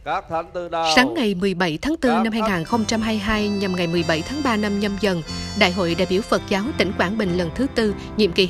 Sáng ngày 17 tháng 4 năm 2022 nhằm ngày 17 tháng 3 năm Nhâm Dần, Đại hội đại biểu Phật giáo tỉnh Quảng Bình lần thứ 4, nhiệm kỳ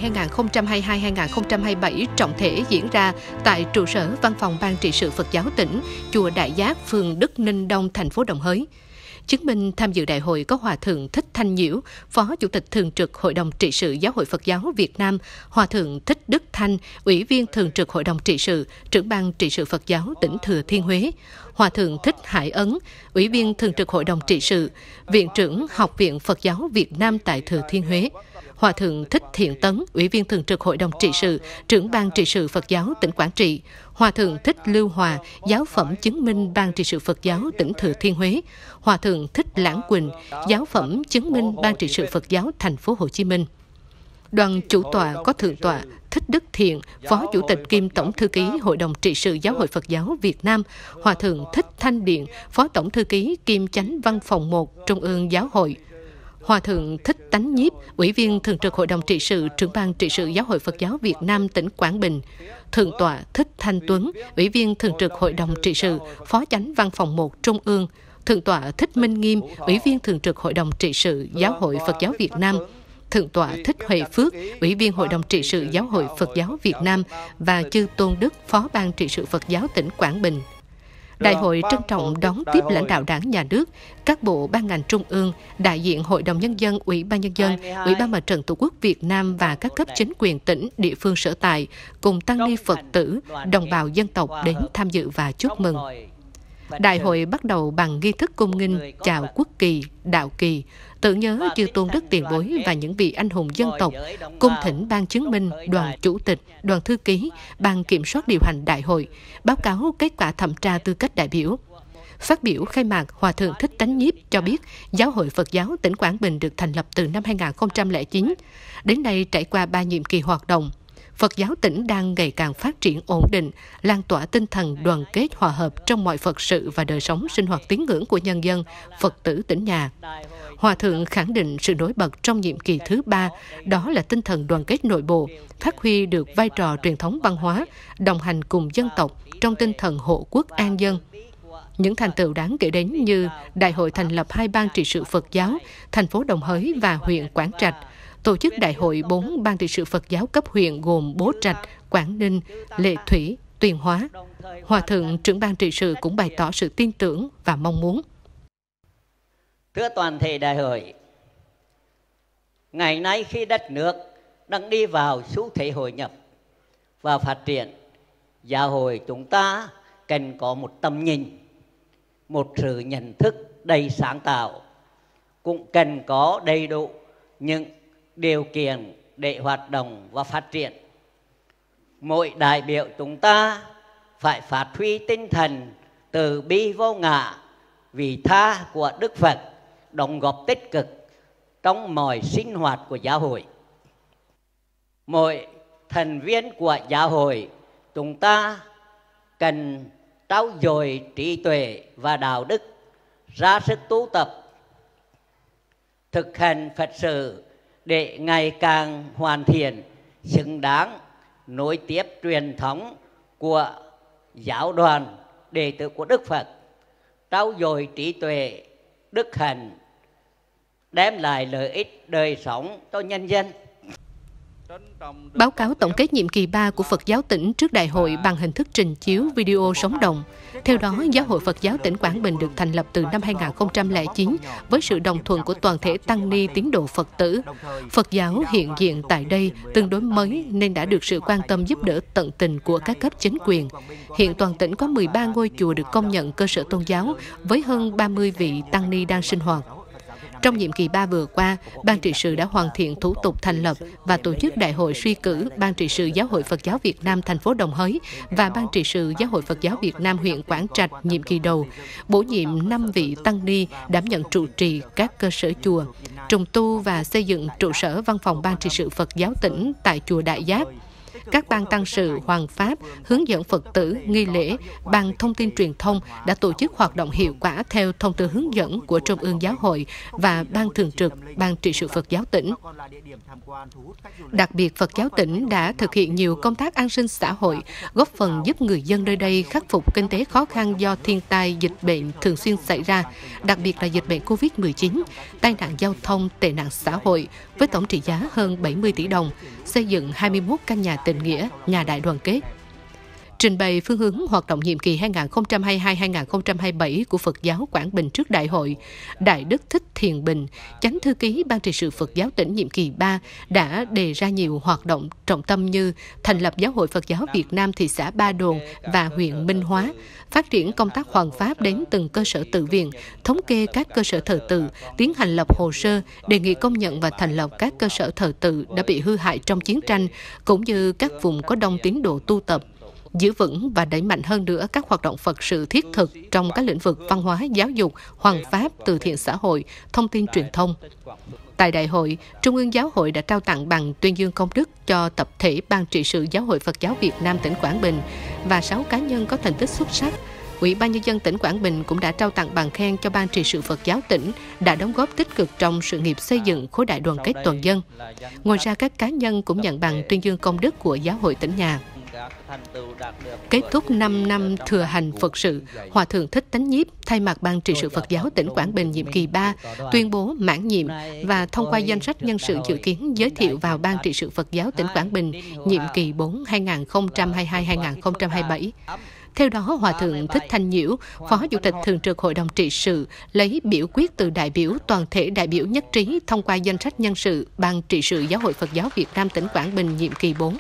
2022-2027 trọng thể diễn ra tại trụ sở Văn phòng Ban trị sự Phật giáo tỉnh, chùa Đại Giác, phường Đức Ninh Đông, thành phố Đồng Hới. Chứng minh tham dự đại hội có Hòa Thượng Thích Thanh Nhiễu, Phó Chủ tịch Thường trực Hội đồng trị sự Giáo hội Phật giáo Việt Nam, Hòa Thượng Thích Đức Thanh, Ủy viên Thường trực Hội đồng trị sự, Trưởng ban trị sự Phật giáo tỉnh Thừa Thiên Huế, Hòa Thượng Thích Hải Ấn, Ủy viên Thường trực Hội đồng trị sự, Viện trưởng Học viện Phật giáo Việt Nam tại Thừa Thiên Huế, Hòa Thượng Thích Thiện Tấn, Ủy viên Thường trực Hội đồng trị sự, Trưởng ban trị sự Phật giáo tỉnh Quảng Trị, Hòa Thượng Thích Lưu Hòa, Giáo phẩm chứng minh Ban trị sự Phật giáo tỉnh Thừa Thiên Huế, Hòa Thượng Thích Lãng Quỳnh, Giáo phẩm chứng minh Ban trị sự Phật giáo thành phố Hồ Chí Minh. Đoàn chủ tọa có Thượng tọa Thích Đức Thiện, Phó Chủ tịch kiêm Tổng thư ký Hội đồng trị sự Giáo hội Phật giáo Việt Nam, Hòa Thượng Thích Thanh Điện, Phó Tổng thư ký kiêm Chánh Văn phòng 1 Trung ương Giáo hội, Hòa Thượng Thích Tánh Nhiếp, Ủy viên Thường trực Hội đồng trị sự, Trưởng ban trị sự Giáo hội Phật giáo Việt Nam tỉnh Quảng Bình, Thượng tọa Thích Thanh Tuấn, Ủy viên Thường trực Hội đồng trị sự, Phó Chánh Văn phòng 1 Trung ương, Thượng tọa Thích Minh Nghiêm, Ủy viên Thường trực Hội đồng trị sự Giáo hội Phật giáo Việt Nam, Thượng tọa Thích Huệ Phước, Ủy viên Hội đồng trị sự Giáo hội Phật giáo Việt Nam và Chư Tôn Đức, Phó Ban trị sự Phật giáo tỉnh Quảng Bình. Đại hội trân trọng đón tiếp lãnh đạo Đảng, Nhà nước, các bộ ban ngành trung ương, đại diện Hội đồng Nhân dân, Ủy ban Nhân dân, Ủy ban Mặt trận Tổ quốc Việt Nam và các cấp chính quyền tỉnh, địa phương sở tại, cùng tăng ni Phật tử, đồng bào dân tộc đến tham dự và chúc mừng. Đại hội bắt đầu bằng nghi thức cung nghinh chào quốc kỳ, đạo kỳ, tưởng nhớ chư tôn đức tiền bối và những vị anh hùng dân tộc, cung thỉnh ban chứng minh, đoàn chủ tịch, đoàn thư ký, ban kiểm soát điều hành đại hội, báo cáo kết quả thẩm tra tư cách đại biểu. Phát biểu khai mạc, Hòa Thượng Thích Tánh Nhiếp cho biết Giáo hội Phật giáo tỉnh Quảng Bình được thành lập từ năm 2009. Đến nay trải qua 3 nhiệm kỳ hoạt động, Phật giáo tỉnh đang ngày càng phát triển ổn định, lan tỏa tinh thần đoàn kết hòa hợp trong mọi Phật sự và đời sống sinh hoạt tín ngưỡng của nhân dân, Phật tử tỉnh nhà. Hòa Thượng khẳng định sự nổi bật trong nhiệm kỳ thứ 3, đó là tinh thần đoàn kết nội bộ, phát huy được vai trò truyền thống văn hóa, đồng hành cùng dân tộc trong tinh thần hộ quốc an dân. Những thành tựu đáng kể đến như Đại hội thành lập 2 ban trị sự Phật giáo, thành phố Đồng Hới và huyện Quảng Trạch, tổ chức đại hội 4 ban trị sự Phật giáo cấp huyện gồm Bố Trạch, Quảng Ninh, Lệ Thủy, Tuyên Hóa. Hòa Thượng trưởng ban trị sự cũng bày tỏ sự tin tưởng và mong muốn. Thưa toàn thể đại hội, ngày nay khi đất nước đang đi vào xu thế hội nhập và phát triển, giáo hội chúng ta cần có một tầm nhìn, một sự nhận thức đầy sáng tạo, cũng cần có đầy đủ những điều kiện để hoạt động và phát triển. Mỗi đại biểu chúng ta phải phát huy tinh thần từ bi vô ngã, vị tha của Đức Phật, đóng góp tích cực trong mọi sinh hoạt của giáo hội. Mỗi thành viên của giáo hội chúng ta cần trau dồi trí tuệ và đạo đức, ra sức tu tập, thực hành Phật sự để ngày càng hoàn thiện, xứng đáng nối tiếp truyền thống của giáo đoàn đệ tử của Đức Phật, trau dồi trí tuệ, đức hạnh, đem lại lợi ích đời sống cho nhân dân. Báo cáo tổng kết nhiệm kỳ 3 của Phật giáo tỉnh trước đại hội bằng hình thức trình chiếu video sống động. Theo đó, Giáo hội Phật giáo tỉnh Quảng Bình được thành lập từ năm 2009 với sự đồng thuận của toàn thể tăng ni tín đồ Phật tử. Phật giáo hiện diện tại đây tương đối mới nên đã được sự quan tâm giúp đỡ tận tình của các cấp chính quyền. Hiện toàn tỉnh có 13 ngôi chùa được công nhận cơ sở tôn giáo với hơn 30 vị tăng ni đang sinh hoạt. Trong nhiệm kỳ 3 vừa qua, Ban trị sự đã hoàn thiện thủ tục thành lập và tổ chức đại hội suy cử Ban trị sự Giáo hội Phật giáo Việt Nam thành phố Đồng Hới và Ban trị sự Giáo hội Phật giáo Việt Nam huyện Quảng Trạch nhiệm kỳ đầu, bổ nhiệm 5 vị tăng ni đảm nhận trụ trì các cơ sở chùa, trùng tu và xây dựng trụ sở văn phòng Ban trị sự Phật giáo tỉnh tại chùa Đại Giác. các ban tăng sự, hoàng pháp, hướng dẫn Phật tử, nghi lễ, ban thông tin truyền thông đã tổ chức hoạt động hiệu quả theo thông tư hướng dẫn của Trung ương Giáo hội và Ban Thường trực, Ban Trị sự Phật giáo tỉnh. Đặc biệt, Phật giáo tỉnh đã thực hiện nhiều công tác an sinh xã hội, góp phần giúp người dân nơi đây khắc phục kinh tế khó khăn do thiên tai, dịch bệnh thường xuyên xảy ra, đặc biệt là dịch bệnh COVID-19, tai nạn giao thông, tệ nạn xã hội, với tổng trị giá hơn 70 tỷ đồng, xây dựng 21 căn nhà tình nghĩa, nhà đại đoàn kết. Trình bày phương hướng hoạt động nhiệm kỳ 2022-2027 của Phật giáo Quảng Bình trước Đại hội, Đại đức Thích Thiền Bình, Chánh thư ký Ban trị sự Phật giáo tỉnh nhiệm kỳ 3 đã đề ra nhiều hoạt động trọng tâm như thành lập Giáo hội Phật giáo Việt Nam thị xã Ba Đồn và huyện Minh Hóa, phát triển công tác hoằng pháp đến từng cơ sở tự viện, thống kê các cơ sở thờ tự, tiến hành lập hồ sơ, đề nghị công nhận và thành lập các cơ sở thờ tự đã bị hư hại trong chiến tranh, cũng như các vùng có đông tín đồ tu tập. Giữ vững và đẩy mạnh hơn nữa các hoạt động Phật sự thiết thực trong các lĩnh vực văn hóa, giáo dục, hoằng pháp, từ thiện xã hội, thông tin truyền thông. Tại đại hội, Trung ương Giáo hội đã trao tặng bằng tuyên dương công đức cho tập thể Ban trị sự Giáo hội Phật giáo Việt Nam tỉnh Quảng Bình và 6 cá nhân có thành tích xuất sắc. Ủy ban Nhân dân tỉnh Quảng Bình cũng đã trao tặng bằng khen cho Ban trị sự Phật giáo tỉnh đã đóng góp tích cực trong sự nghiệp xây dựng khối đại đoàn kết toàn dân. Ngoài ra, các cá nhân cũng nhận bằng tuyên dương công đức của Giáo hội tỉnh nhà. Kết thúc 5 năm thừa hành Phật sự, Hòa thượng Thích Tánh Nhiếp thay mặt Ban trị sự Phật giáo tỉnh Quảng Bình nhiệm kỳ 3 tuyên bố mãn nhiệm và thông qua danh sách nhân sự dự kiến giới thiệu vào Ban trị sự Phật giáo tỉnh Quảng Bình nhiệm kỳ 4 2022-2027. Theo đó, Hòa thượng Thích Thanh Nhiễu, Phó Chủ tịch Thường trực Hội đồng trị sự, lấy biểu quyết từ đại biểu toàn thể đại biểu nhất trí thông qua danh sách nhân sự Ban trị sự Giáo hội Phật giáo Việt Nam tỉnh Quảng Bình nhiệm kỳ 4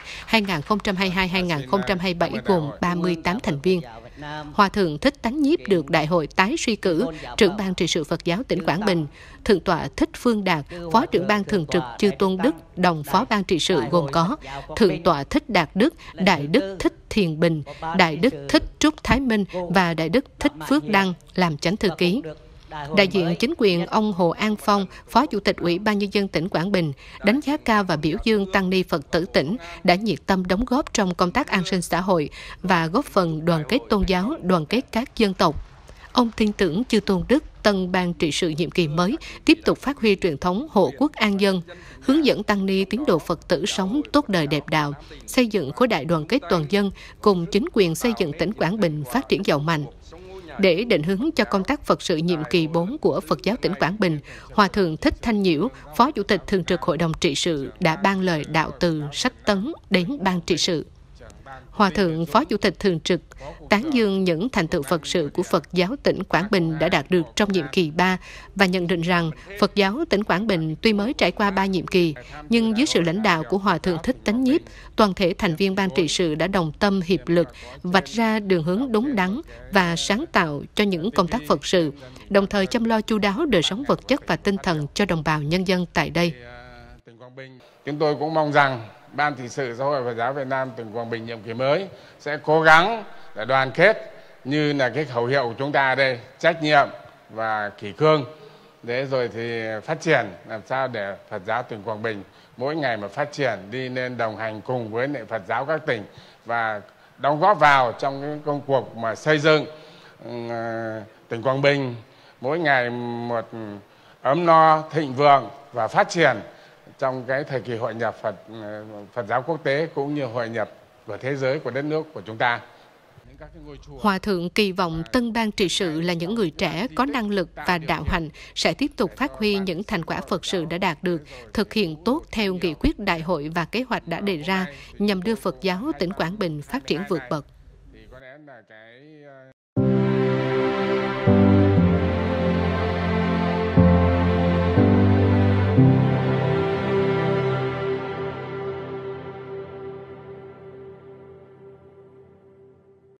2022-2027 gồm 38 thành viên. Hòa thượng Thích Tánh Nhiếp được đại hội tái suy cử trưởng Ban trị sự Phật giáo tỉnh Quảng Bình. Thượng tọa Thích Phương Đạt, Phó trưởng Ban thường trực Chư Tôn Đức, đồng Phó Ban trị sự gồm có Thượng tọa Thích Đạt Đức, Đại đức Thích Thiền Bình, Đại đức Thích Trúc Thái Minh và Đại đức Thích Phước Đăng làm chánh thư ký. Đại diện chính quyền ông Hồ An Phong, Phó Chủ tịch Ủy ban Nhân dân tỉnh Quảng Bình, đánh giá cao và biểu dương tăng ni Phật tử tỉnh đã nhiệt tâm đóng góp trong công tác an sinh xã hội và góp phần đoàn kết tôn giáo, đoàn kết các dân tộc. Ông tin tưởng Chư Tôn Đức, tân Ban trị sự nhiệm kỳ mới tiếp tục phát huy truyền thống hộ quốc an dân, hướng dẫn tăng ni tín đồ Phật tử sống tốt đời đẹp đạo, xây dựng khối đại đoàn kết toàn dân, cùng chính quyền xây dựng tỉnh Quảng Bình phát triển giàu mạnh. Để định hướng cho công tác Phật sự nhiệm kỳ 4 của Phật giáo tỉnh Quảng Bình, Hòa thượng Thích Thanh Nhiễu, Phó Chủ tịch Thường trực Hội đồng trị sự đã ban lời đạo từ sách tấn đến Ban trị sự. Hòa thượng Phó Chủ tịch Thường trực tán dương những thành tựu Phật sự của Phật giáo tỉnh Quảng Bình đã đạt được trong nhiệm kỳ 3 và nhận định rằng Phật giáo tỉnh Quảng Bình tuy mới trải qua 3 nhiệm kỳ, nhưng dưới sự lãnh đạo của Hòa thượng Thích Tánh Nhiếp, toàn thể thành viên Ban trị sự đã đồng tâm hiệp lực, vạch ra đường hướng đúng đắn và sáng tạo cho những công tác Phật sự, đồng thời chăm lo chu đáo đời sống vật chất và tinh thần cho đồng bào nhân dân tại đây. Chúng tôi cũng mong rằng Ban trị sự Giáo hội Phật giáo Việt Nam tỉnh Quảng Bình nhiệm kỳ mới sẽ cố gắng để đoàn kết như là cái khẩu hiệu của chúng ta đây, trách nhiệm và kỷ cương, để rồi thì phát triển làm sao để Phật giáo tỉnh Quảng Bình mỗi ngày mà phát triển đi nên đồng hành cùng với lại Phật giáo các tỉnh và đóng góp vào trong cái công cuộc mà xây dựng tỉnh Quảng Bình mỗi ngày một ấm no, thịnh vượng và phát triển trong cái thời kỳ hội nhập Phật giáo quốc tế cũng như hội nhập của thế giới, của đất nước của chúng ta. Hòa thượng kỳ vọng tân Ban trị sự là những người trẻ có năng lực và đạo hạnh sẽ tiếp tục phát huy những thành quả Phật sự đã đạt được, thực hiện tốt theo nghị quyết đại hội và kế hoạch đã đề ra nhằm đưa Phật giáo tỉnh Quảng Bình phát triển vượt bậc.